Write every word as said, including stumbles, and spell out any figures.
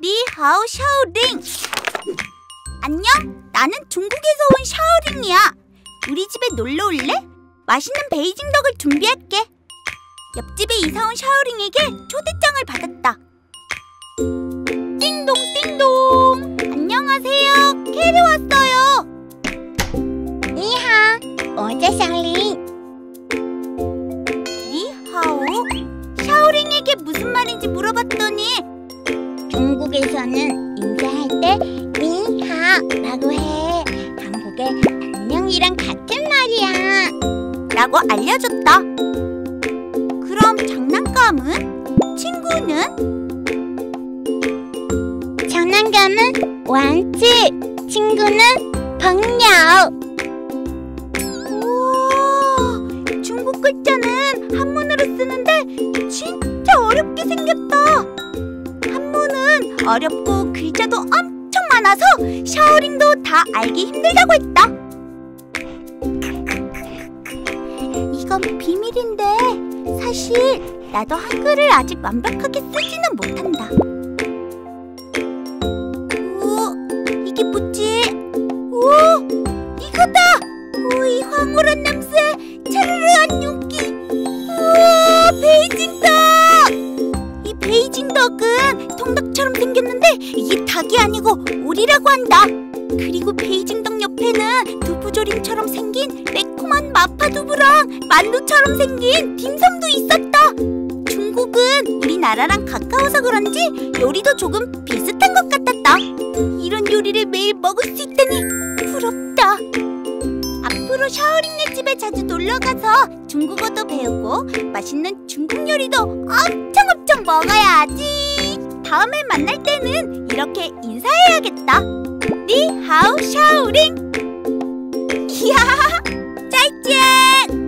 니하오 샤오링. 안녕, 나는 중국에서 온 샤오링이야. 우리 집에 놀러 올래? 맛있는 베이징 덕을 준비할게. 옆집에 이사 온 샤오링에게 초대장을 받았다. 띵동 띵동. 안녕하세요, 캐리 왔어요. 니하, 어제 샤오링. 니하오? 샤오링에게 무슨 말인지 물어봤더니 중국에서는 인사할 때 니하라고 해. 한국의 안녕이랑 같은 말이야 라고 알려줬다. 그럼 장난감은? 친구는? 장난감은 완치, 친구는朋友. 우와, 중국 글자는 한문으로 쓰는데 진짜 어렵게 생겼다. 한문은 어렵고 글자도 엄청 많아서 샤오링도 다 알기 힘들다고 했다. 이건 비밀인데 사실 나도 한글을 아직 완벽하게 쓰지는 못한다. 오, 이게 뭐지? 오, 이거다! 오, 이 황홀한 냄새, 차르르한 윤기. 우와, 베이징 덕! 이 베이징 덕은 통닭처럼 생겼는데 이게 닭이 아니고 오리라고 한다. 그리고 베이징 덕 옆에는 두부조림처럼 생긴 매콤한 마파두부랑 만두처럼 생긴 딤섬도 있었다. 중국은 우리나라랑 가까워서 그런지 요리도 조금 비슷한 것 같았다. 이런 요리를 매일 먹을 수 있다니 부럽다. 앞으로 샤오링네 집에 자주 놀러가서 중국어도 배우고 맛있는 중국 요리도 엄청 엄청 먹어야지. 다음에 만날 때는 이렇게 인사해야겠다. 니하오 샤오링. 이야, 짜이젠.